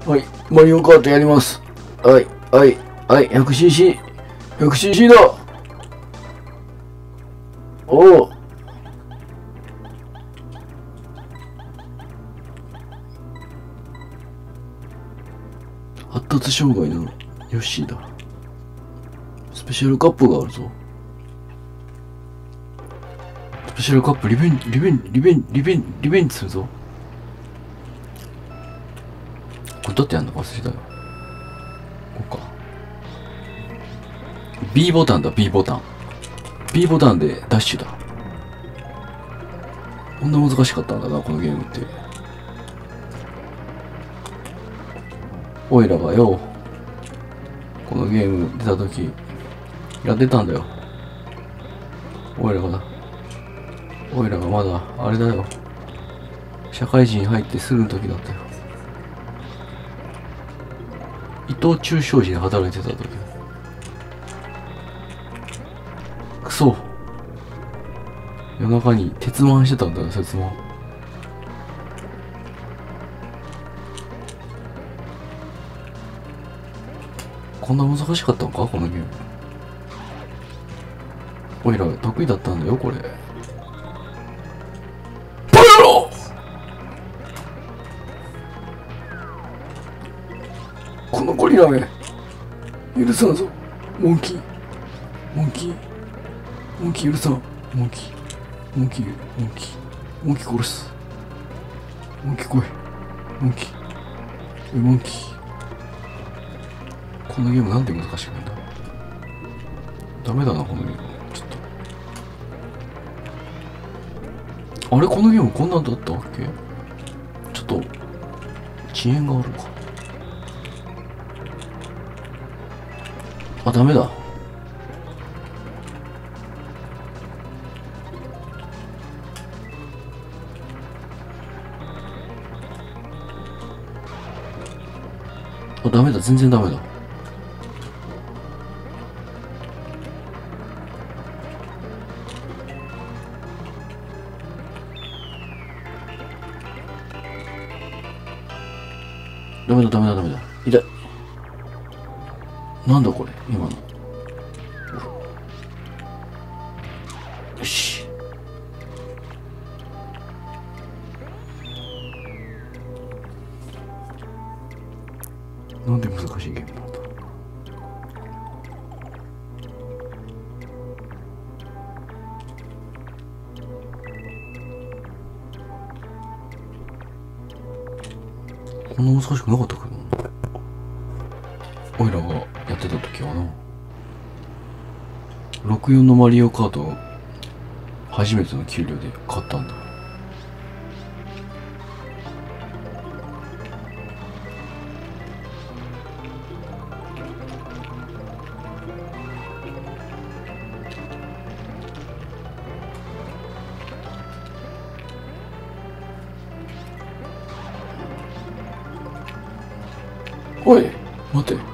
はい、マリオカートやります。はい、はい、はい、100cc。100cc だ。おお。発達障害のヨッシーだ。スペシャルカップがあるぞ。スペシャルカップリベンジするぞ。これどうやってやんのか忘れたよ。こうか。B ボタンだ、B ボタン。B ボタンでダッシュだ。こんな難しかったんだな、このゲームって。おいらがよ、このゲーム出た時、やってたんだよ。おいらがまだ、あれだよ。社会人入ってすぐの時だったよ。伊藤忠商事で働いてた時。くそ。夜中に鉄腕してたんだよ、鉄腕。こんな難しかったのか、このゲーム。おいら得意だったんだよ、これ。バカ野郎！このゴリラめ、許さんぞ。モンキー許さん。モンキー殺す。モンキー来い。モンキー。このゲームなんで難しくないんだ。ダメだな、このゲーム。ちょっと。あれ、このゲームこんなんだったっけ？ちょっと、遅延があるか。あ、ダメだ。あ、ダメだ。全然ダメだ。ダメだ。痛い。なんだこれ、今の。よし。なんで難しいゲームなんだ。こんな難しくなかったけどな。おいらがやってた時はな。64のマリオカートを初めての給料で買ったんだ。おい、待て。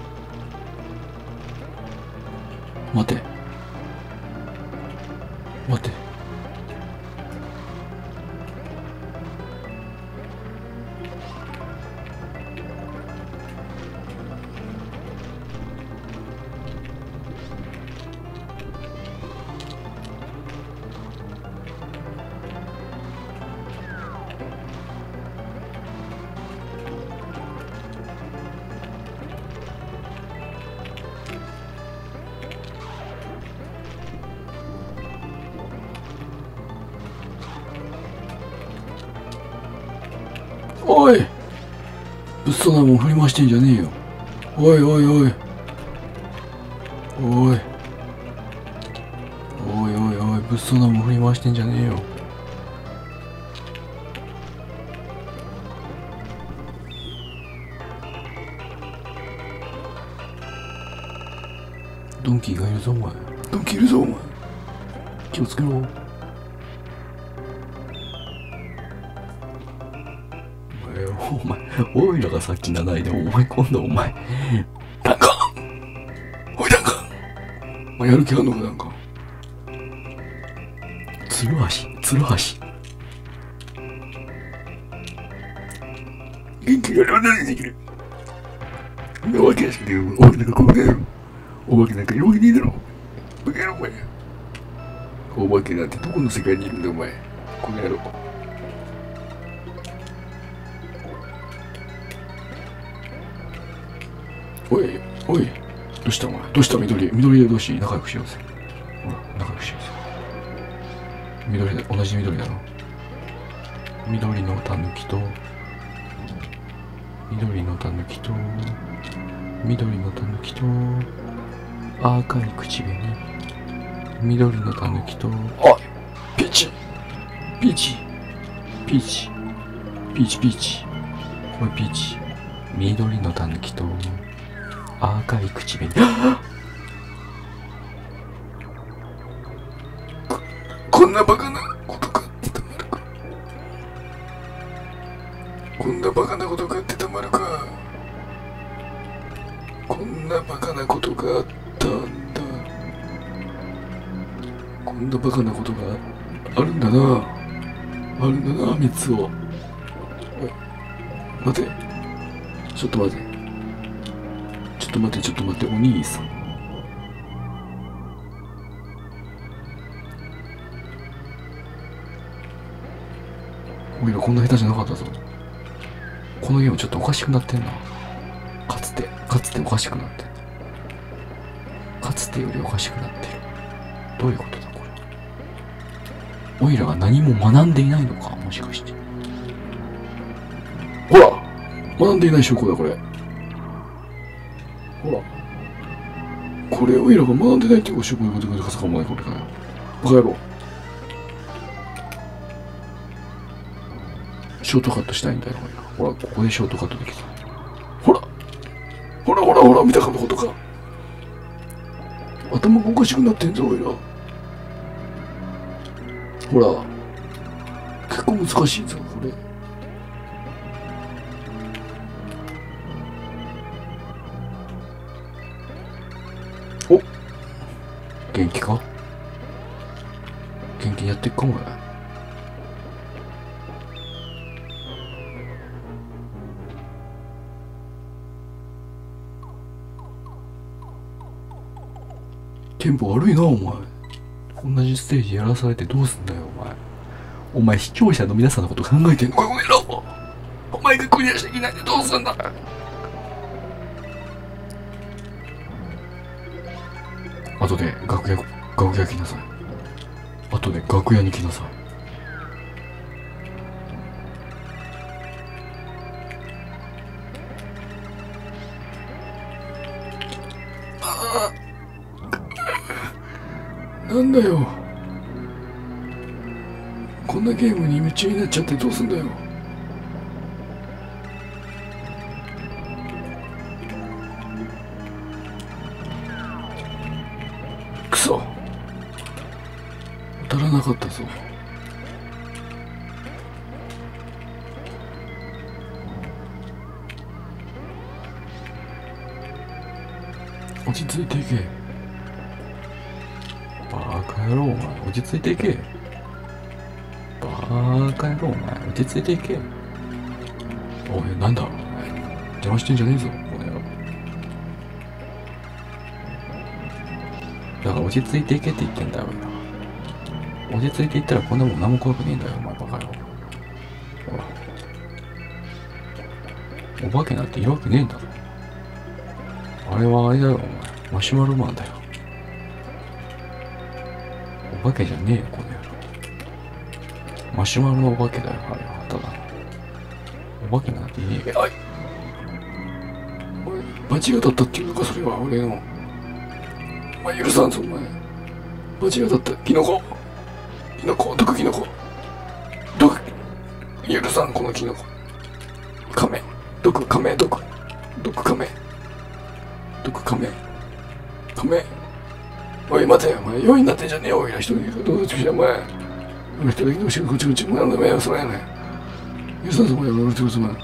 おい、物騒なもん振り回してんじゃねえよ。おい、物騒なもん振り回してんじゃねえよ。ドンキーがいるぞ、お前。気をつけろ。お前、おいらがさっき7位で、お前今度お前、ダンカン！おいダンカン！お前やる気あんのか、ダンカン。ツルハシ。 元気があれば何できる。んなわけやしねえよ。お化けなんかこうだよ。お化けなんかいるわけねえだろ。バカ野郎お前。お化けなんてどこの世界にいるんだお前。この野郎。おい、おい。どうしたお前。どうした緑。緑同士仲良くしようぜ。ほら、仲良くしようぜ。緑だ、同じ緑だろ。緑のタヌキと、緑のタヌキと、緑のタヌキと、赤い口紅。緑のタヌキと、あ、ピーチピーチピーチピーチピーチおいピーチ。緑のタヌキと、赤い口紅。こんなバカなことがあってたまるか。こんなバカなことがあってたまるか。こんなバカなことがあったんだ。こんなバカなことがあるんだな。あるんだな、三つを。おい、待て。ちょっと待て。ちょっと待て、ちょっと待って、お兄さん。おいらこんな下手じゃなかったぞ。このゲームちょっとおかしくなってんな。かつておかしくなってる。かつてよりおかしくなってる。どういうことだこれ。おいらが何も学んでいないのかもしかして。ほら学んでいない証拠だこれ。ほらこれおいらが学んでないって証拠のことがかさかもないこれかよ。バカ野郎。ショートカットしたいんだよおいら。ほらここでショートカットできた。ほら見たかのことか。頭がおかしくなってんぞおいら。ほら結構難しいぞこれ。お元気か。元気にやってっかお前。テンポ悪いなお前。同じステージやらされてどうすんだよお前。お前視聴者の皆さんのこと考えてんのかこの野郎。お前がクリアしていないでどうすんだ。後で楽屋来なさい。後で楽屋に来なさい。なんだよ。こんなゲームに夢中になっちゃってどうすんだよ。くそ。当たらなかったぞ。落ち着いていけ。バカ野郎お前落ち着いていけ。バカ野郎お前落ち着いていけ。おいなんだ邪魔してんじゃねえぞこの野郎。だから落ち着いていけって言ってんだよ俺は。落ち着いていったらこんなもん何も怖くねえんだよお前バカ野郎。ほらお化けなんているわけねえんだぞ。あれはあれだよお前マシュマロマンだよ。お化けじゃねえよこの野郎。マシュマロのお化けだよあれはただお化けなんていねえけど。おい間違いだったっていうのかそれは俺の。お前許さんぞお前。間違いだったキノコ毒キノコ毒許さんこのキノコ。カメ毒カメ毒カメ毒カメカメ。おい待てよお前4位になってんじゃねえよおいら一人でどうしてお前俺一人でどうしてこっちこっちなんだお前それやねん。許さんぞお前俺一人でお前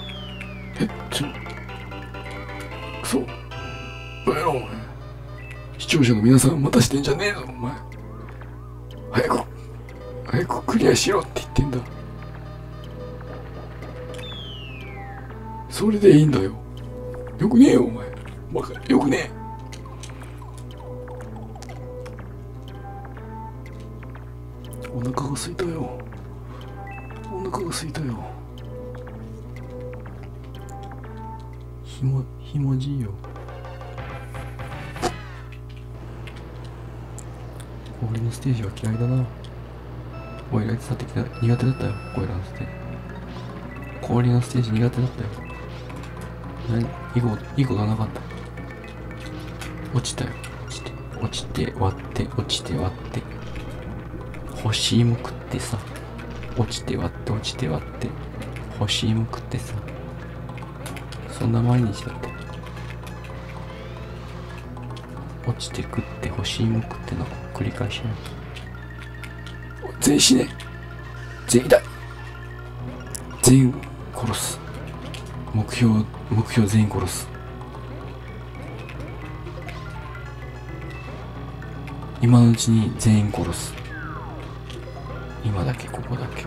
くそバカ野郎お前。視聴者の皆さん待たしてんじゃねえぞお前。早くクリアしろって言ってんだ。 それでいいんだよ。よくねえよお前。バカよくねえ。お腹が空いたよ。お腹が空いたよ。ひもじいよ。氷のステージは嫌いだな。おいらいつだって苦手だったよ。おいらのステージ。氷のステージ苦手だったよ。いいことがなかった。落ちたよ。落ちて割って落ちて割って干し芋食ってさ、落ちて割って落ちて割って干し芋食ってさ、そんな毎日だって。落ちて食って干し芋食っての繰り返しね。全員死ね。全員痛い。全員殺す。目標全員殺す。今のうちに全員殺す。今だけここだけ。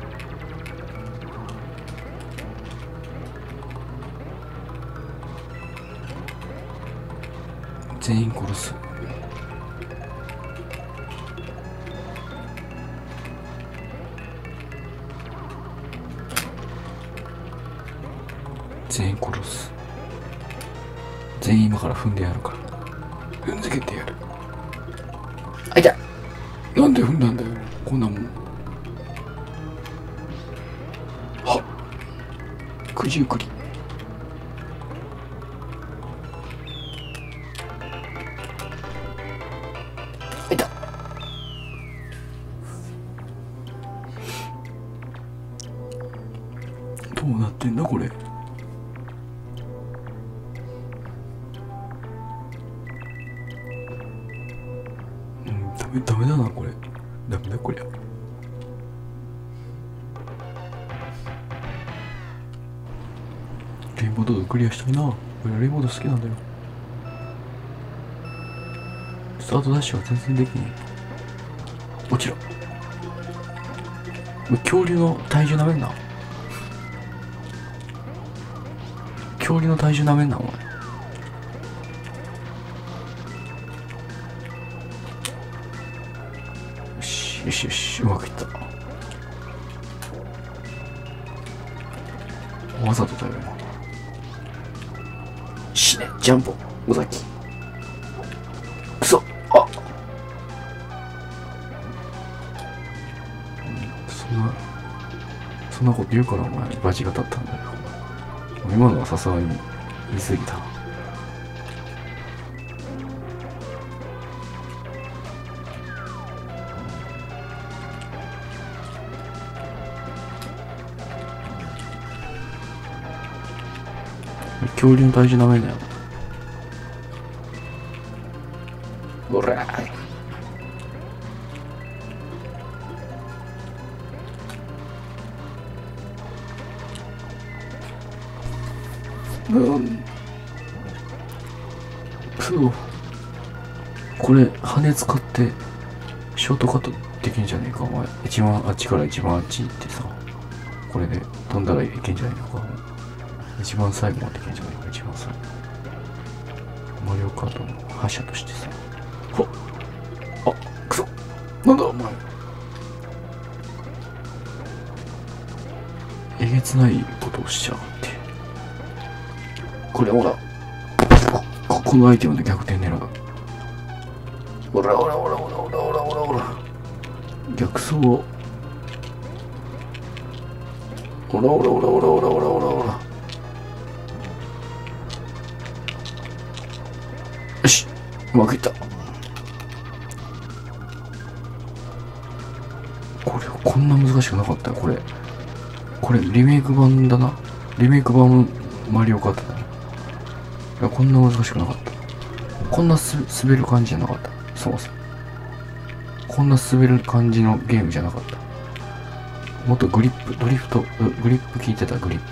全員殺す。全員殺す。全員今から踏んでやるから。踏んづけてやる。あいた。なんで踏んだんだよこんなもん。はっ、九十九里。あいた。どうなってんだこれ。ダメだなこれ。ダメだこりゃ。レインボードードクリアしたいな。俺レインボード好きなんだよ。スタートダッシュは全然できねえ。落ちろ。恐竜の体重なめんな。恐竜の体重なめんなお前。よしよし、うまくいった。わざとだよな。死ね、ジャンボ、尾崎。くそ、あ、そんなこと言うからお前、バチが当たったんだよ。今のはさすがに言い過ぎた。恐竜の体重なめんなよ。おらーい。そう。これ羽使ってショートカットできんじゃねえかお前。一番あっちから一番あっち行ってさ、これで飛んだらいけんじゃねえのか。一番最後までいけんじゃないか。一番最後マリオカートの覇者としてさ。ほっ、あ、くそ、なんだお前。えげつないことをしちゃうって。これほら、このアイテムで逆転狙う。ほらほらほらほらほらほらほらほら、逆走を。ほらほらほらほらほらほらほらほら。よし、うまくいった。これこんな難しくなかったよ。これリメイク版だな。リメイク版マリオカートだね。いや、こんな難しくなかった。こんな滑る感じじゃなかった。そもそもこんな滑る感じのゲームじゃなかった。もっとグリップ、ドリフト、グリップ効いてた。グリ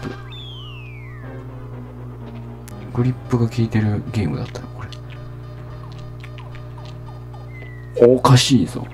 ップが効いてるゲームだったよこれ。おかしいぞ。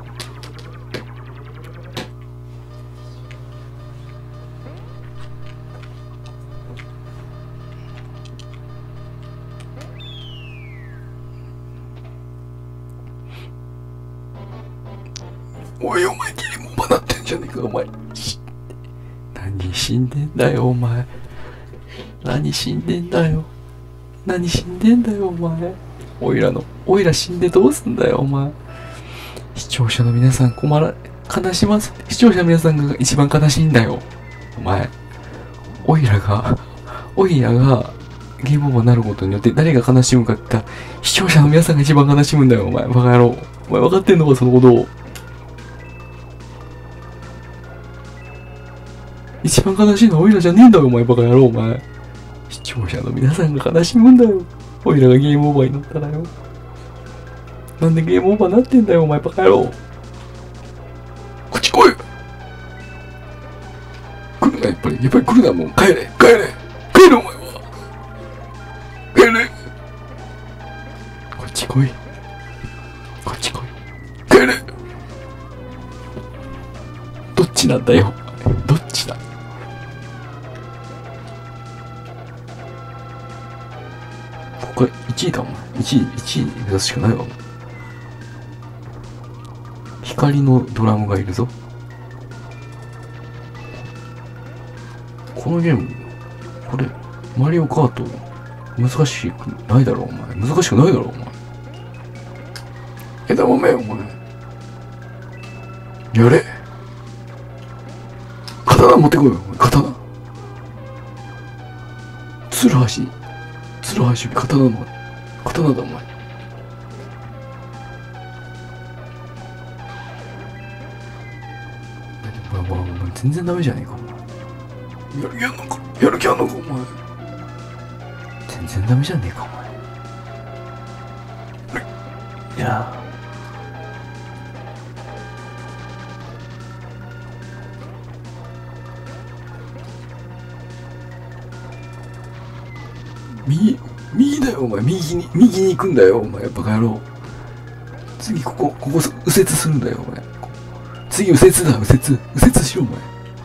おい、お前ゲームオーバーなってんじゃねえか、お前。何死んでんだよ、お前。何死んでんだよ。何死んでんだよ、お前。おいら死んでどうすんだよ、お前。視聴者の皆さん悲します。視聴者の皆さんが一番悲しいんだよ。お前。おいらがゲームオーバーになることによって誰が悲しむかって言ったら、視聴者の皆さんが一番悲しむんだよ、お前。バカ野郎。お前分かってんのか、そのことを。一番悲しいのはおいらじゃねえんだよ、お前。バカ野郎、お前。視聴者の皆さんが悲しむんだよ。おいらがゲームオーバーになったらよ。なんでゲームオーバーになってんだよ、お前。バカ野郎。こっち来い。来るな、やっぱり来るな、もう。帰れ、お前は。帰れ。こっち来い。帰れ。どっちなんだよ。どっちだ。これ1位だ、お前。1位目指すしかないわ。光のドラムがいるぞ。このゲーム、これ、マリオカート、難しくないだろ、お前。難しくないだろ、お前。枝豆、お前。やれ。刀持ってこいよ、お前。刀。ツルハシより刀だ、お前。全然ダメじゃねえか、お前。やる気あんのか、お前。全然ダメじゃねえか、お前。いや右だよ、お前。右に行くんだよ、お前。バカ野郎。次、ここ右折するんだよ、お前。次、右折だ、右折しろ、お前。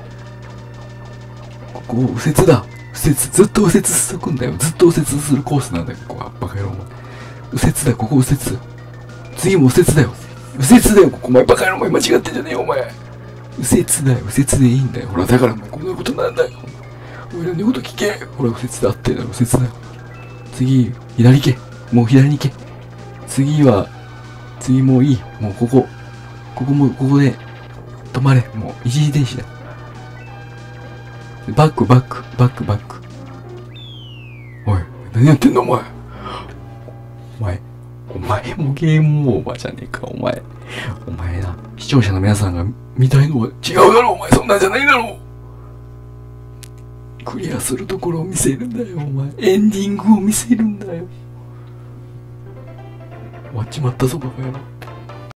ここ、右折だ。ずっと右折するんだよ。ずっと右折するコースなんだよ、ここは。バカ野郎、お前。右折だ、ここ右折。次も右折だよ。ここ、お前。バカ野郎、お前。間違ってんじゃねえよ、お前。右折だよ、右折でいいんだよ。ほら、だから、お前、こんなことなんだよ。俺の言うこと聞け。ほら、右折だってんだよ、右折だよ。次、左行け。もう左に行け。次もういい。もうここで、止まれ。もう一時停止だ。バック。おい、何やってんの、お前。お前もゲームオーバーじゃねえか、お前な。視聴者の皆さんが見たいのは違うだろ、お前。そんなんじゃないだろ。クリアするところを見せるんだよ、お前。エンディングを見せるんだよ。終わっちまったぞ、バカ野郎。